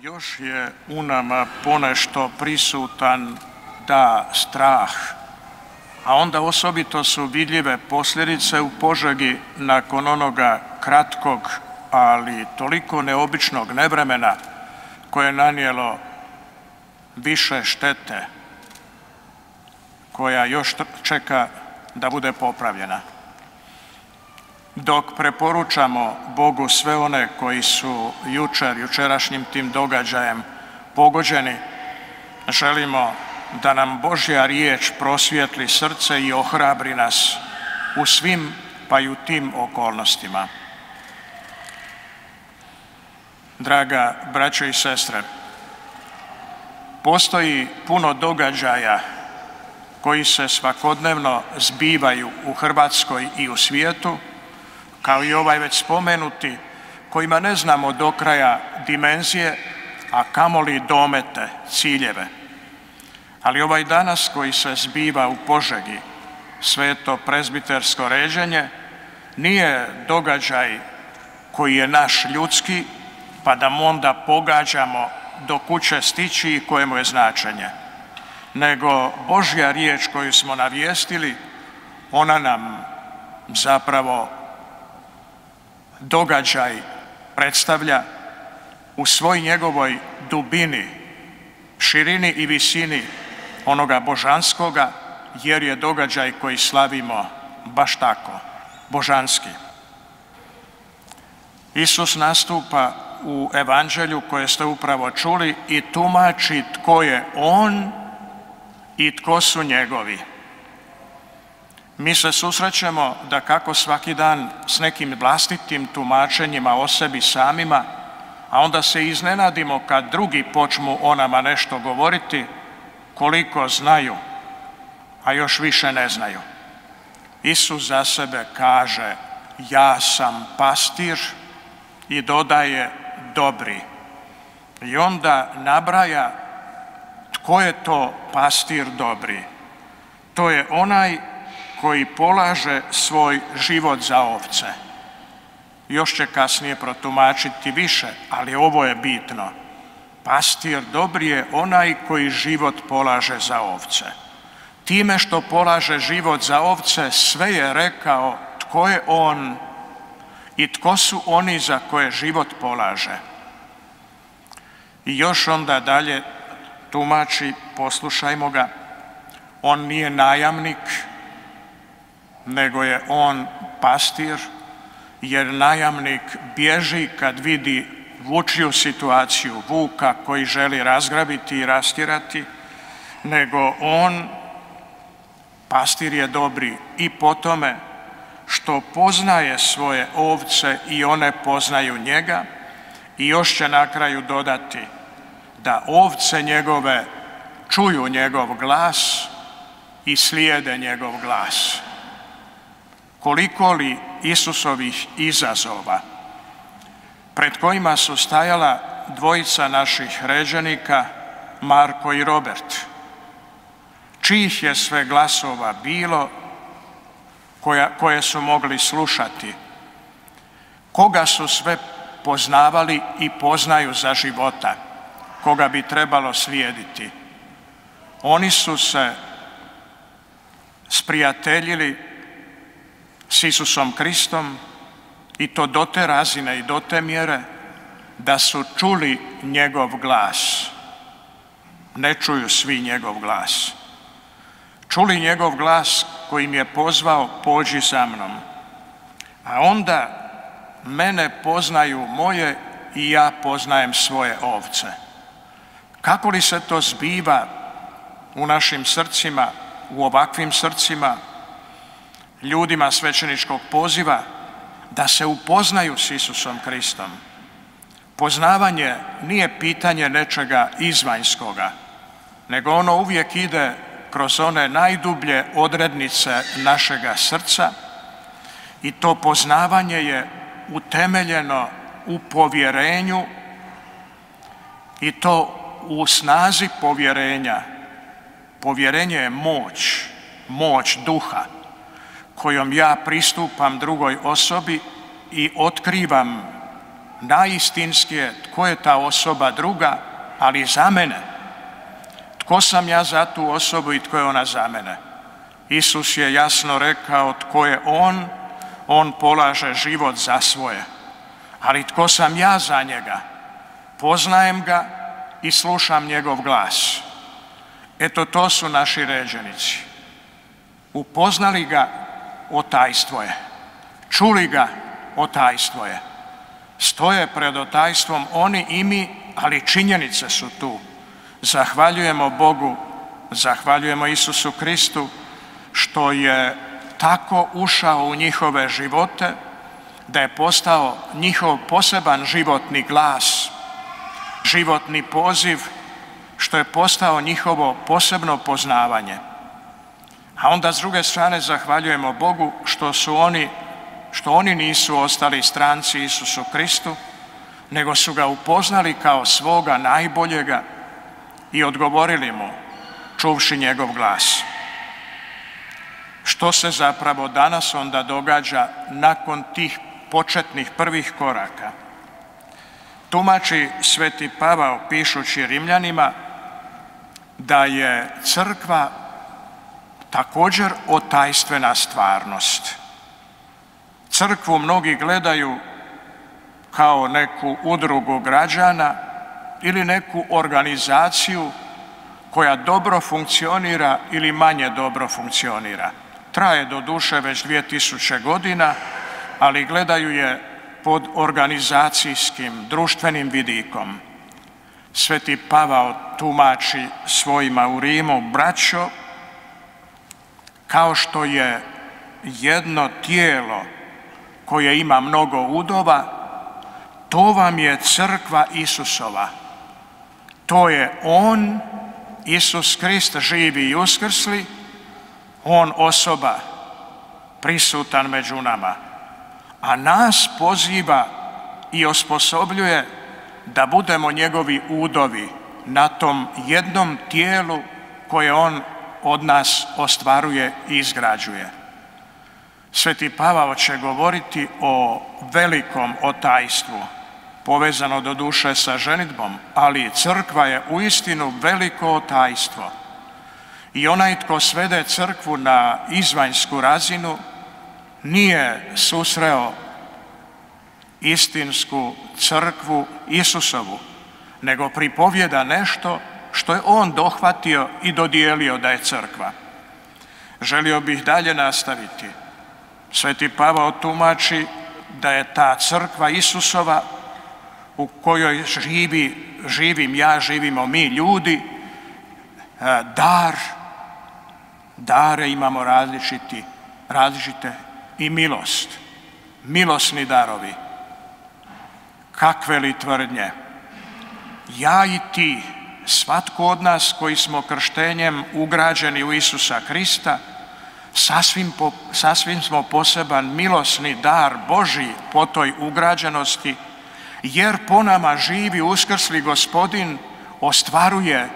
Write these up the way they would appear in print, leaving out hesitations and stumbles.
Još je u nama ponešto prisutan da strah, a onda osobito su vidljive posljedice u Požegi nakon onoga kratkog, ali toliko neobičnog nevremena koje je nanijelo više štete, koja još čeka da bude popravljena. Dok preporučamo Bogu sve one koji su jučerašnjim tim događajem pogođeni, želimo da nam Božja riječ prosvijetli srce i ohrabri nas u svim, pa i u tim okolnostima. Draga braćo i sestre, postoji puno događaja koji se svakodnevno zbivaju u Hrvatskoj i u svijetu, kao i ovaj već spomenuti, kojima ne znamo do kraja dimenzije, a kamoli domete, ciljeve. Ali ovaj danas koji se zbiva u Požegi, sveto prezbitersko ređenje, nije događaj koji je naš ljudski, pa da mu onda pogađamo do kuće stići i kojemu je značenje. Nego Božja riječ koju smo navijestili, ona nam zapravo događaj predstavlja u svoj njegovoj dubini, širini i visini onoga božanskoga, jer je događaj koji slavimo baš tako, božanski. Isus nastupa u evanđelju koje ste upravo čuli i tumači tko je on i tko su njegovi. Mi se susrećemo da kako svaki dan s nekim vlastitim tumačenjima o sebi samima, a onda se iznenadimo kad drugi počnu o nama nešto govoriti, koliko znaju, a još više ne znaju. Isus za sebe kaže: ja sam pastir, i dodaje dobri. I onda nabraja tko je to pastir dobri. To je onaj koji polaže svoj život za ovce. Još će kasnije protumačiti više, ali ovo je bitno. Pastir dobri je onaj koji život polaže za ovce. Time što polaže život za ovce, sve je rekao tko je on i tko su oni za koje život polaže. I još onda dalje tumači, poslušajmo ga, on nije najamnik, nego je on pastir, jer najamnik bježi kad vidi vučiju situaciju, vuka koji želi razgrabiti i rastjerati, nego on, pastir je dobri i po tome što poznaje svoje ovce i one poznaju njega, i još će na kraju dodati da ovce njegove čuju njegov glas i slijede njegov glas. Koliko li Isusovih izazova pred kojima su stajala dvojica naših ređenika, Marko i Robert, čijih je sve glasova bilo koje su mogli slušati, koga su sve poznavali i poznaju za života, koga bi trebalo slijediti. Oni su se sprijateljili s Isusom Kristom, i to do te razine i do te mjere da su čuli njegov glas. Ne čuju svi njegov glas. Čuli njegov glas koji im je pozvao: pođi za mnom. A onda mene poznaju moje i ja poznajem svoje ovce. Kako li se to zbiva u našim srcima, u ovakvim srcima, ljudima svećeničkog poziva, da se upoznaju s Isusom Kristom? Poznavanje nije pitanje nečega izvanjskoga, nego ono uvijek ide kroz one najdublje odrednice našega srca, i to poznavanje je utemeljeno u povjerenju, i to u snazi povjerenja. Povjerenje je moć duha kojom ja pristupam drugoj osobi i otkrivam najistinskije tko je ta osoba druga, ali za mene. Tko sam ja za tu osobu i tko je ona za mene? Isus je jasno rekao tko je on polaže život za svoje. Ali tko sam ja za njega? Poznajem ga i slušam njegov glas. Eto, to su naši ređenici. Upoznali ga, otajstvo je. Čuli ga, otajstvo je. Stoje pred otajstvom oni i mi, ali činjenice su tu. Zahvaljujemo Bogu, zahvaljujemo Isusu Kristu što je tako ušao u njihove živote da je postao njihov poseban životni glas, životni poziv, što je postao njihovo posebno poznavanje. A onda s druge strane zahvaljujemo Bogu što oni nisu ostali stranci Isusu Kristu, nego su ga upoznali kao svoga najboljega i odgovorili mu, čuvši njegov glas. Što se zapravo danas onda događa nakon tih početnih prvih koraka? Tumači Sveti Pavao pišući Rimljanima da je crkva također otajstvena stvarnost. Crkvu mnogi gledaju kao neku udrugu građana ili neku organizaciju koja dobro funkcionira ili manje dobro funkcionira. Traje do duše već 2000 godina, ali gledaju je pod organizacijskim, društvenim vidikom. Sveti Pavao tumači svojima u Rimu, braćo, kao što je jedno tijelo koje ima mnogo udova, to vam je crkva Isusova. To je On, Isus Krist, živi i uskrsli, On osoba prisutan među nama, a nas poziva i osposobljuje da budemo njegovi udovi na tom jednom tijelu koje On od nas ostvaruje i izgrađuje. Sveti Pavao će govoriti o velikom otajstvu, povezano do duše sa ženidbom, ali crkva je uistinu veliko otajstvo. I onaj tko svede crkvu na izvanjsku razinu nije susreo istinsku crkvu Isusovu, nego pripovjeda nešto što je on dohvatio i dodijelio da je crkva. Želio bih dalje nastaviti. Sveti Pavao tumači da je ta crkva Isusova u kojoj živim ja, živimo mi ljudi, dare imamo različite i milost, milosni darovi. Kakve li tvrdnje? Ja i ti, svatko od nas koji smo krštenjem ugrađeni u Isusa Krista, sasvim smo poseban milosni dar Božji po toj ugrađenosti, jer po nama živi uskrsli Gospodin ostvaruje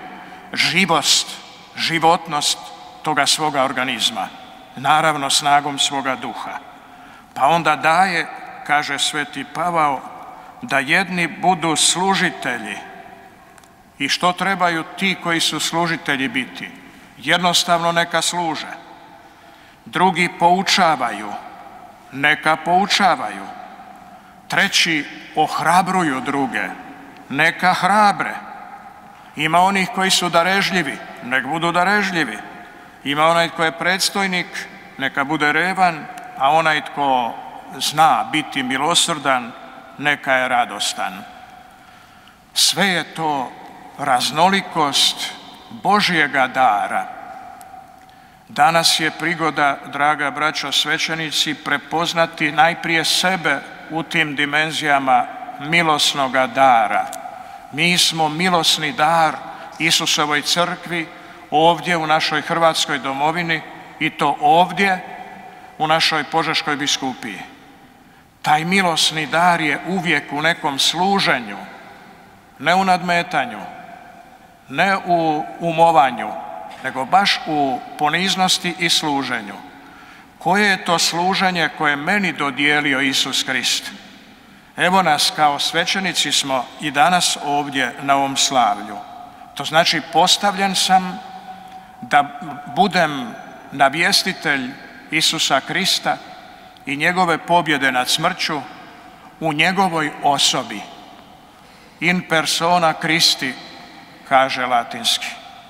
životnost toga svoga organizma, naravno snagom svoga duha. Pa onda daje, kaže Sveti Pavao, da jedni budu služitelji. I što trebaju ti koji su služitelji biti? Jednostavno neka služe. Drugi poučavaju, neka poučavaju. Treći ohrabruju druge, neka hrabre. Ima onih koji su darežljivi, nek budu darežljivi. Ima onaj tko je predstojnik, neka bude revan, a onaj tko zna biti milosrdan, neka je radostan. Sve je to raznolikost Božjega dara. Danas je prigoda, draga braćo svećenici, prepoznati najprije sebe u tim dimenzijama milosnoga dara. Mi smo milosni dar Isusovoj crkvi ovdje u našoj Hrvatskoj domovini i to ovdje u našoj Požeškoj biskupiji. Taj milosni dar je uvijek u nekom služenju, ne u nadmetanju, ne u umovanju, nego baš u poniznosti i služenju. Koje je to služenje koje meni dodijelio Isus Krist? Evo nas kao svećenici smo i danas ovdje na ovom slavlju. To znači postavljen sam da budem navjestitelj Isusa Krista i njegove pobjede nad smrću u njegovoj osobi. In persona Christi, kaže latinski.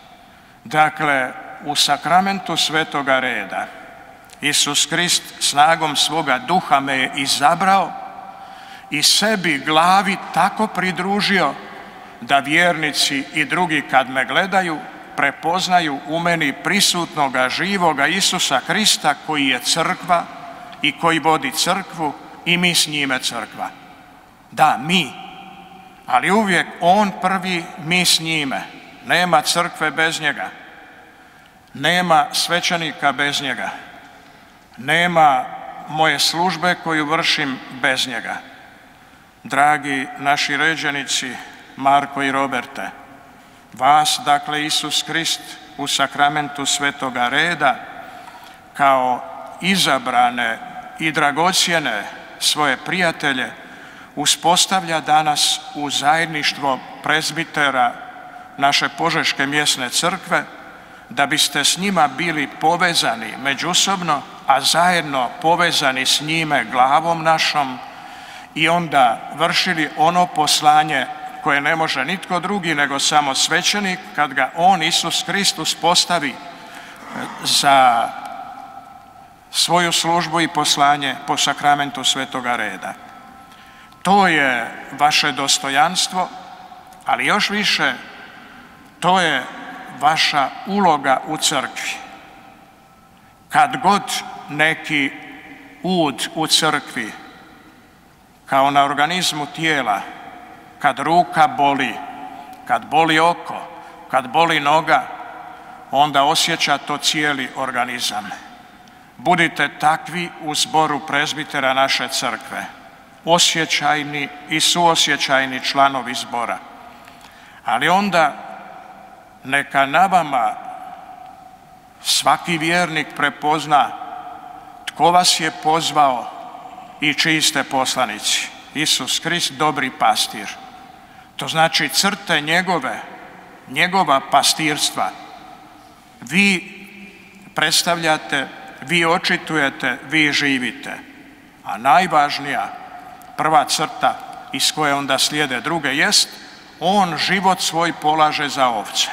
Dakle, u sakramentu svetoga reda Isus Krist snagom svoga duha me je izabrao i sebi glavi tako pridružio da vjernici i drugi kad me gledaju prepoznaju u meni prisutnoga živoga Isusa Krista koji je crkva i koji vodi crkvu i mi s njime crkva. Da, mi, ali uvijek on prvi, mi s njime. Nema crkve bez njega, nema svećenika bez njega, nema moje službe koju vršim bez njega. Dragi naši ređenici, Marko i Roberte, vas, dakle, Isus Krist u sakramentu svetoga reda kao izabrane i dragocjene svoje prijatelje uspostavlja danas u zajedništvo prezbitera naše Požeške mjesne crkve, da biste s njima bili povezani međusobno, a zajedno povezani s njime glavom našom i onda vršili ono poslanje koje ne može nitko drugi nego samo svećenik kad ga on, Isus Kristus, postavi za svoju službu i poslanje po sakramentu svetoga reda. To je vaše dostojanstvo, ali još više to je vaša uloga u crkvi. Kad god neki ud u crkvi, kao na organizmu tijela, kad ruka boli, kad boli oko, kad boli noga, onda osjeća to cijeli organizam. Budite takvi u zboru prezbitera naše crkve, osjećajni i suosjećajni članovi zbora. Ali onda neka na vama svaki vjernik prepozna tko vas je pozvao i čiji ste poslanici. Isus Krist, dobri pastir. To znači crte njegova pastirstva. Vi predstavljate, vi očitujete, vi živite. A najvažnija prva crta iz koje onda slijede druge jest on život svoj polaže za ovce.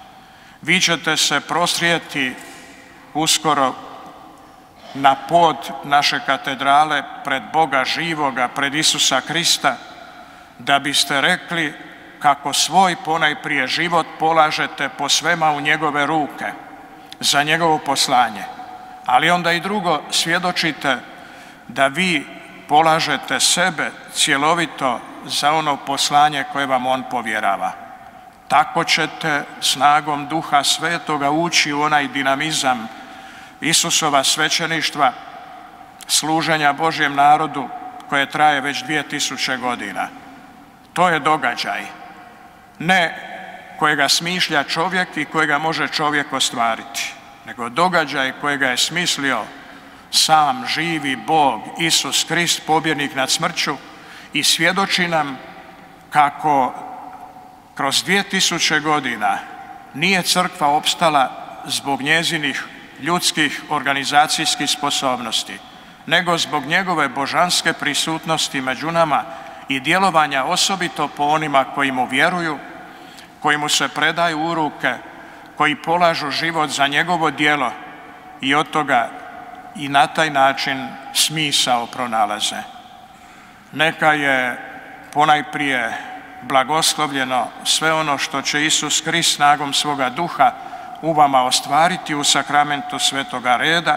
Vi ćete se prosrijeti uskoro na pod naše katedrale pred Boga živoga, pred Isusa Krista, da biste rekli kako svoj ponajprije život polažete po svema u njegove ruke za njegovo poslanje. Ali onda i drugo, svjedočite da vi polažete sebe cjelovito za ono poslanje koje vam on povjerava. Tako ćete snagom Duha Svetoga ući u onaj dinamizam Isusova svećeništva, služenja Božjem narodu koje traje već 2000 godina. To je događaj, ne kojega smišlja čovjek i kojega može čovjek ostvariti, nego događaj kojega je smislio sam živi Bog, Isus Krist, pobjednik nad smrću, i svjedoči nam kako kroz 2000 godina nije crkva opstala zbog njezinih ljudskih organizacijskih sposobnosti, nego zbog njegove božanske prisutnosti među nama i djelovanja osobito po onima koji mu vjeruju, koji mu se predaju u ruke, koji polažu život za njegovo djelo i od toga i na taj način smisao pronalaze. Neka je ponajprije blagoslovljeno sve ono što će Isus Krist snagom svoga duha u vama ostvariti u sakramentu svetoga reda,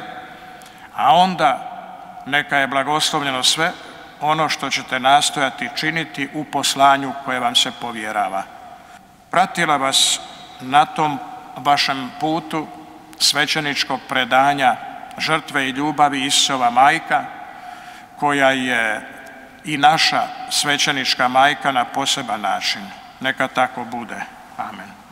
a onda neka je blagoslovljeno sve ono što ćete nastojati činiti u poslanju koje vam se povjerava. Pratila vas na tom vašem putu svećeničkog predanja žrtve i ljubavi Isusova majka, koja je i naša svećenička majka na poseban način. Neka tako bude. Amen.